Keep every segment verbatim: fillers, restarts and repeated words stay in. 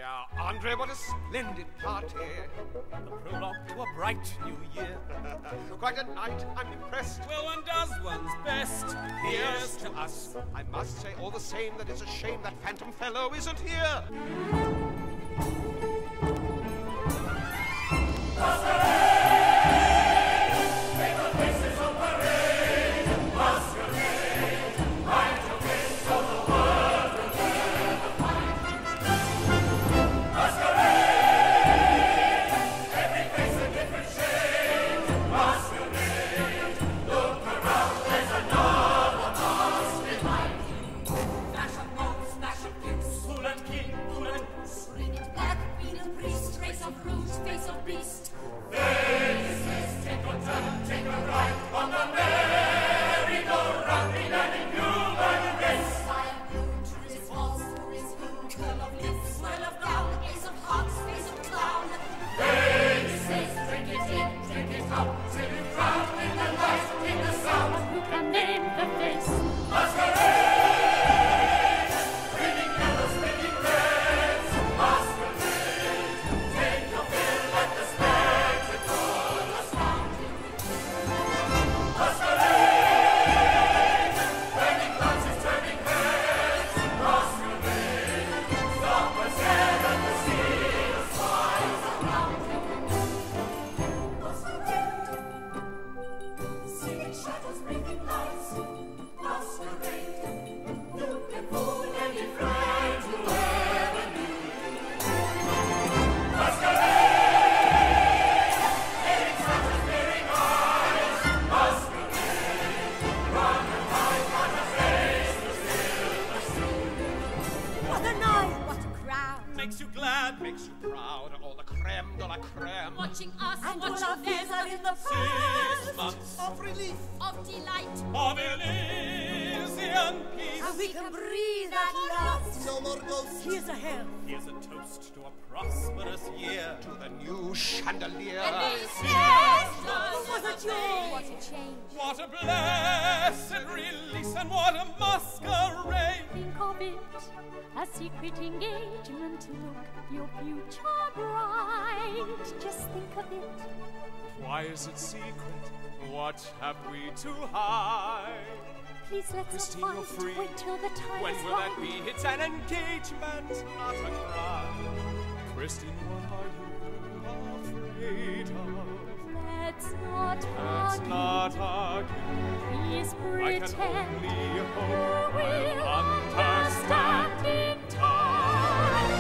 André, what a splendid party. The prologue to a bright new year. Quite a night, I'm impressed. Well, one does one's best. Here's to us. I must say all the same that it's a shame that phantom fellow isn't here. Masquerade! Take the faces on parade. Masquerade! Hide your face so the world will never find. Masquerade! Every face a different shade. Masquerade! Look around, there's another mask behind you. Flash of moles, flash of gifts. Fool and king, fool and goose. Bring it back, being a priest. Trace of rouge, face of beast. Faces, take a turn, take a ride on the merry-go-round in an inhuman race. Fire blue, true is false, true is blue. Curl of lips, swirl of gown, ace of hearts, face of clown. Faces, drink it in, drink it out, till you drown in the light, in the sound. Who can name the face? Masquerade! Grinning yellows, spinning reds. Masquerade! Take your fill at the spectacle astounding. Masquerade! Burning glances, turning heads. Masquerade! Stop us head and the sea of smiles around you. Masquerade! Seeing shadows, blinking lights. Masquerade! You can fool any friend you ever knew. Masquerade! Hearing sounds and hearing eyes. Masquerade! Run and hide, not afraid to still pursue. What a night! What a crowd! Makes you glad, Makes you proud, all the creme de la creme. Watching us, And all watching our fears them, are in the six past. months Of relief. of delight. of Elysian peace. And we can breathe at last. No more ghosts. Here's a hell. Here's a toast to a prosperous year. To the new chandelier. And they say, What a joy! what a change. What a blessed release and what a masquerade. Think of it, a secret engagement to look your future bright. Just think of it. Why is it secret? What have we to hide? Please let's Christine, not you're fight. free. Wait till the time When is will right. that be? It's an engagement, not a crime. Christine, what are you afraid of? Let's not Let's argue. not argue. Please I pretend can only you hope will I'll understand in time.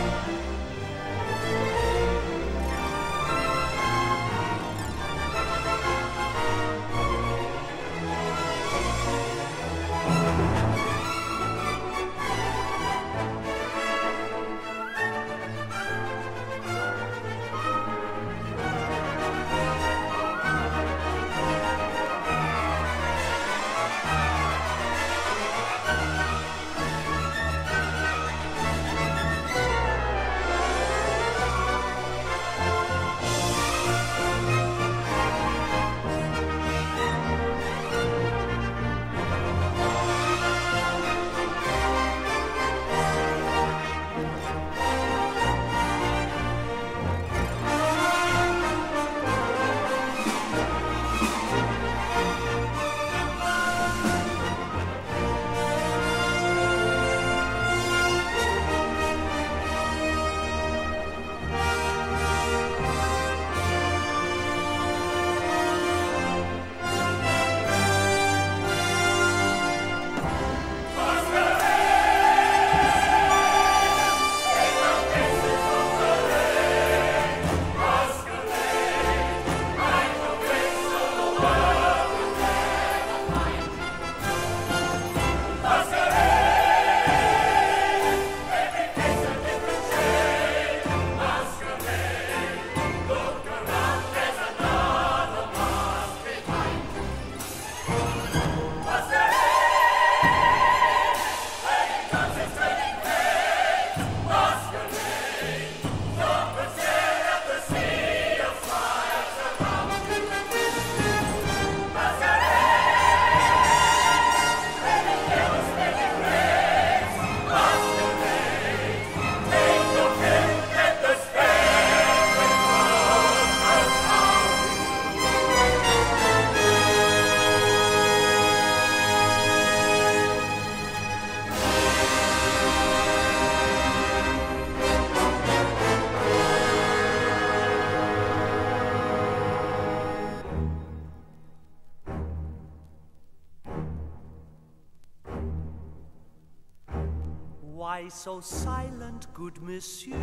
Why so silent, good messieurs?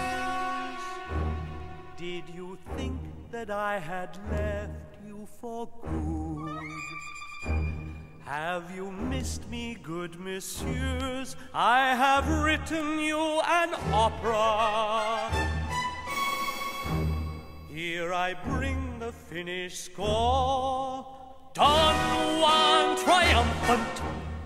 Did you think that I had left you for good? Have you missed me, good messieurs? I have written you an opera. Here I bring the finished score. Don Juan Triumphant.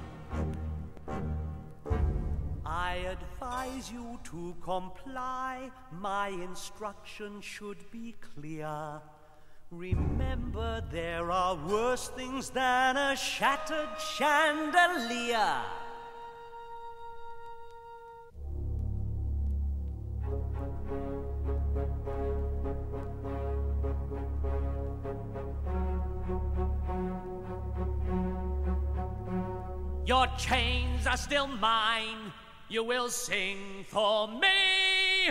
I advise you to comply. My instruction should be clear. Remember, there are worse things than a shattered chandelier. Your chains are still mine. You will sing for me.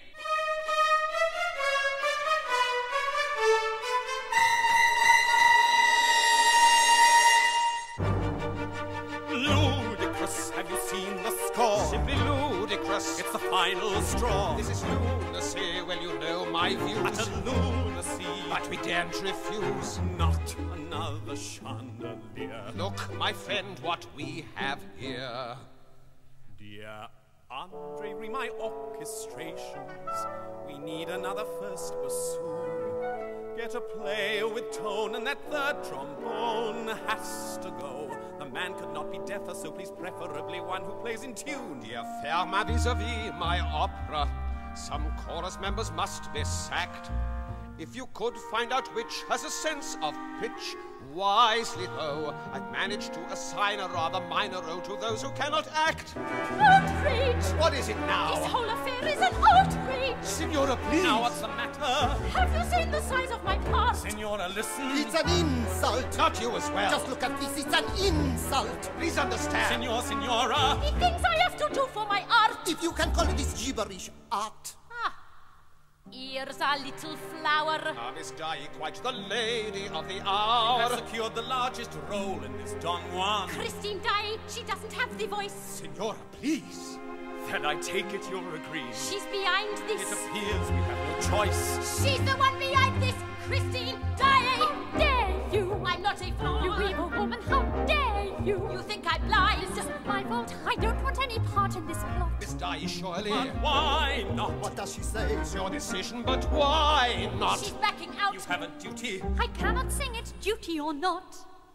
Ludicrous, have you seen the score? Simply ludicrous. It's the final straw. This is lunacy, well you know my views. Utter lunacy. But we daren't refuse. Not another chandelier. Look, my friend, what we have here. Dear André, read my orchestrations. We need another first bassoon. Get a play with tone, and that third trombone has to go. The man could not be deafer, so please preferably one who plays in tune. Dear Firmin, vis-a-vis my opera, some chorus members must be sacked. If you could find out which has a sense of pitch, wisely though, I've managed to assign a rather minor role to those who cannot act. Outrage! What is it now? This whole affair is an outrage! Signora, please! Now what's the matter? Have you seen the size of my part? Signora, listen. It's an insult. Not you as well. Just look at this. It's an insult. Please understand. Signor, Signora. The things I have to do for my art! If you can call this gibberish art. Ah, here's a little flower. Ah, Miss Dye, quite the lady of the You hour. have secured the largest role in this Don Juan. Christine died. She doesn't have the voice. Signora, please. Then I take it you're agreed. She's behind It this. appears we have no choice. She's the one behind this. Christine died. How dare you? I'm not a fool. You evil woman. How dare you? You think I'm blind? It's just my fault. I don't want any part in this plot. Miss Dye, surely. But why not? What does she say? It's your decision, but why not? She's backing out. You have a duty. I cannot sing it, duty or not.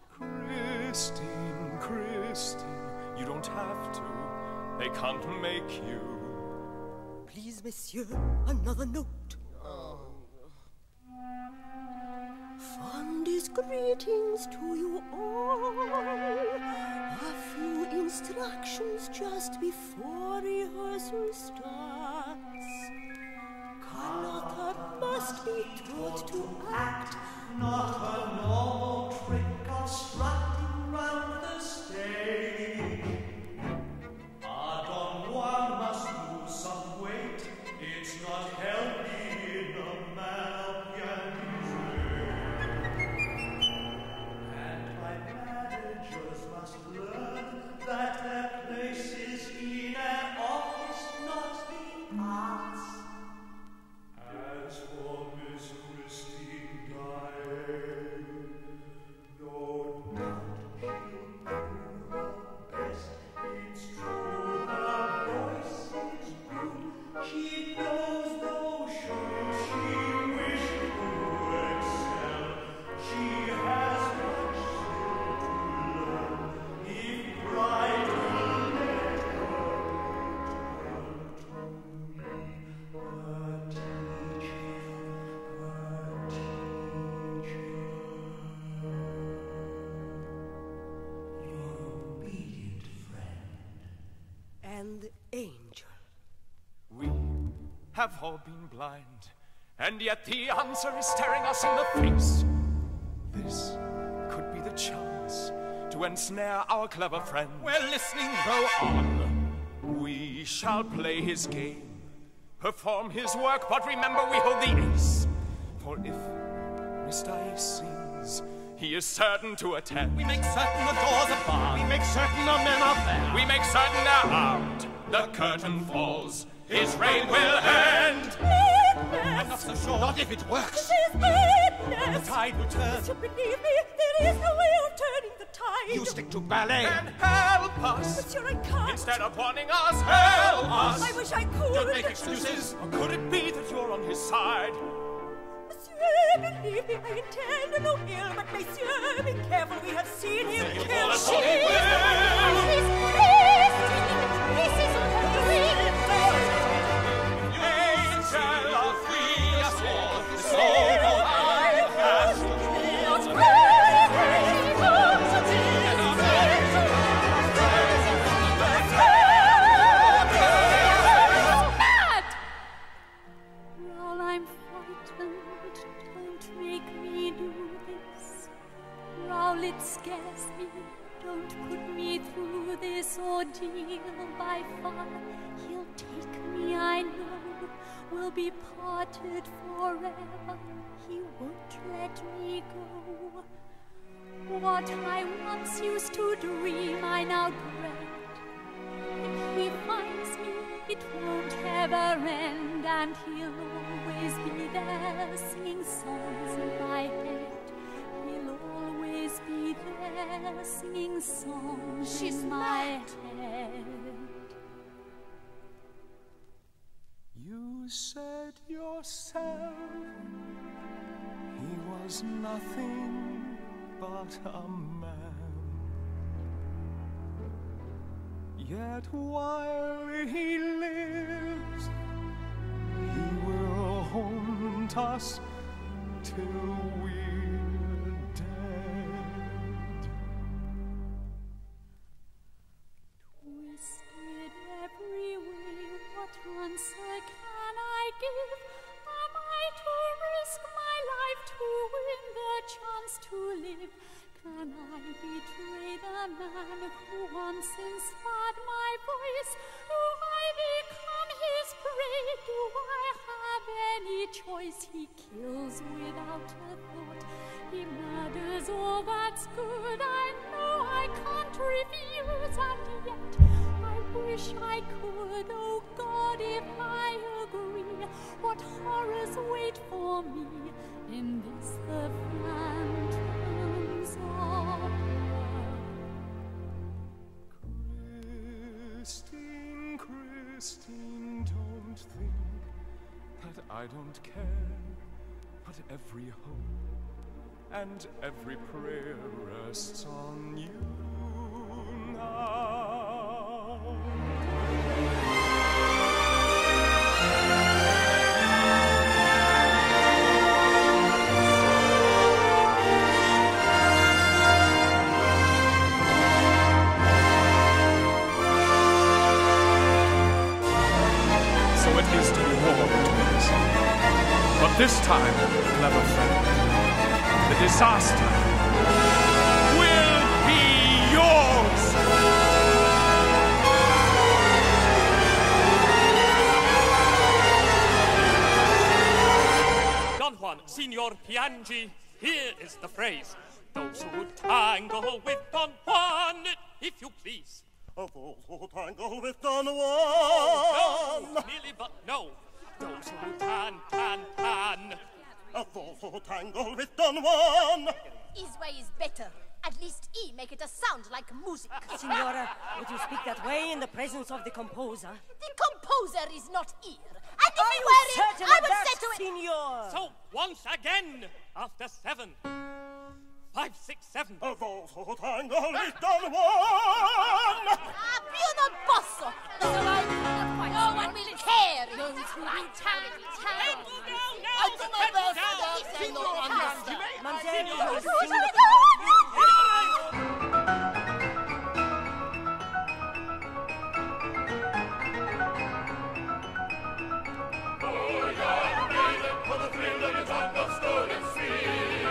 Christine, Christine, you don't have to. They can't make you. Please, monsieur, another note. Fondest greetings to you all. A few instructions just before rehearsal starts. Carlotta must be taught to act. Not a normal trick of strutting round the stage. Ah, Don Juan must lose some weight. It's not healthy in a man of Piangi's age. And my managers must learn that their place is in an office, not the arts. As for Miss Christine Dye, no doubt she'll do her best. It's true her voice is good. She knows no show. She wished to excel. She has much still to learn. If pride will let her turn to me, her teacher, her teacher. Your obedient friend. And the angel. We have all been blind, and yet the answer is staring us in the face. This could be the chance to ensnare our clever friend. We're listening, go on. We shall play his game, perform his work, but remember we hold the ace. For if Mister Ace sings, he is certain to attend. We make certain the doors are barred. We make certain our men are there. We make certain they're armed. the curtain falls. His reign will end. I'm not so sure. Not if it works. It is madness. The tide will turn. But believe me, there is no way of turning the tide. You stick to ballet. And help us. Monsieur, I can't. Instead of warning us, help us. I wish I could. Don't make excuses. Or could it be that you're on his side? Monsieur, believe me, I intend no ill, but Monsieur, be careful, we have seen him Say you kill all at sheep. home he will. Please, please, this is on her ring. Angel of free us all, the soul of I cast. What's crazy? What's mad? Raoul, I'm frightened. Don't make me do this. Raoul, it scares me. Don't put me through this ordeal by far. He'll take me, I know. We'll be parted forever. He won't let me go. What I once used to dream, I now dread. If he finds me, it won't ever end, and he'll always be there singing songs in my head. He'll always be there singing songs She's in my mad. head. You said yourself he was nothing but a man. Yet while he lives, he will haunt us till we're dead. Twisted every way, what answer can I give? Am I to risk my life to win the chance to live? Can I betray the man who once inspired my voice? Do I become his prey? Do I have any choice? He kills without a thought. He murders all that's good. I know I can't refuse, and yet I wish I could. Oh God, if I agree, what horrors wait for me in this the phantoms of Christine, Christine, don't think that I don't care, but every hope and every prayer rests on you now. So it is to be war between us. But this time, clever friend, the disaster will be yours! Don Juan, Signor Piangi, here is the phrase. Those who tangle with Don Juan, if you please. Of those who tangle with Don Juan. Oh, no, nearly but no. Those who tan, tan, tan. Of those who tangle with Don Juan. His way is better. At least he make it a sound like music. Signora, would you speak that way in the presence of the composer? The composer is not here. And if Are he you were here, certain I of would that, say to it... Signor? So, once again, after seven. Five, six, seven. Of those who tangle with Don Juan. Ah, più non posso. No one will care. Those who be tangled, tangled. I'll do my best. He no understand. Mademoiselle, you sing For the thrill of your tongue of stolen speed.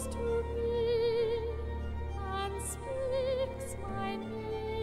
comes to me and speaks my name.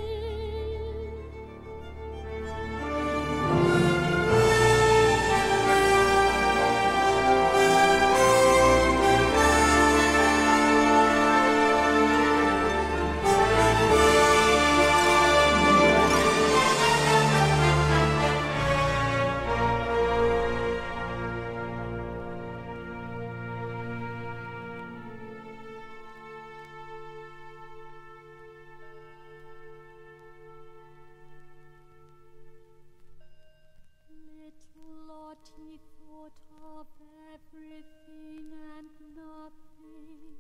Little Lottie thought of everything and nothing.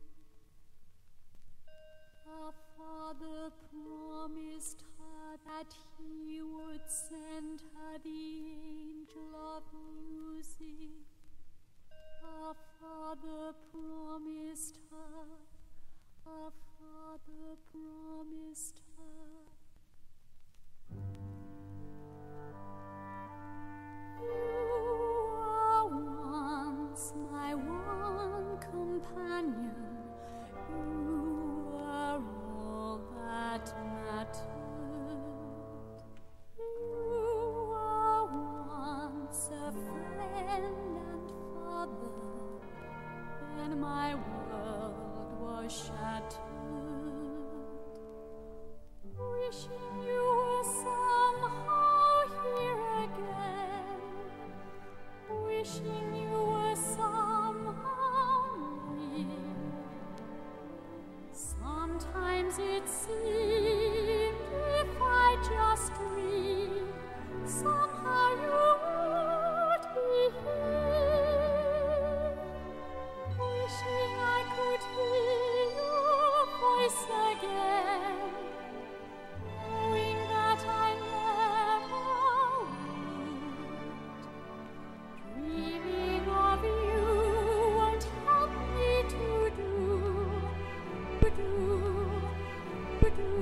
Her father promised her that he would send her the angel of music. Her father promised her. Her father promised her. You were once my one companion. You were all that mattered. You were once a friend and father. Then my world was shattered. Wishing you were somehow here again. Wishing you were somehow near. Sometimes it seemed if I just dreamed, somehow you would be here. Wishing I could hear your voice again, knowing that I never would. Dreaming of you won't help me to do, to do, to do.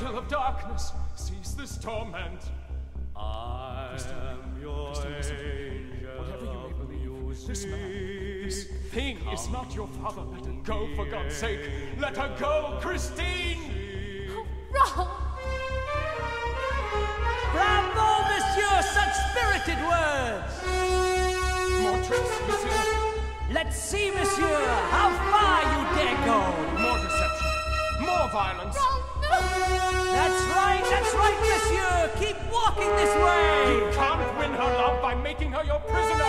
till of darkness cease this torment. I am your angel. Whatever you may believe, this man, this thing is not your father. Let her go, for God's sake. Let her go, Christine! Oh, Raoul! Bravo, monsieur! Such spirited words! More tricks, monsieur. Let's see, monsieur, how far you dare go. More deception. More violence. Raoul, no! That's right, that's right, monsieur. Keep walking this way. You can't win her love by making her your prisoner.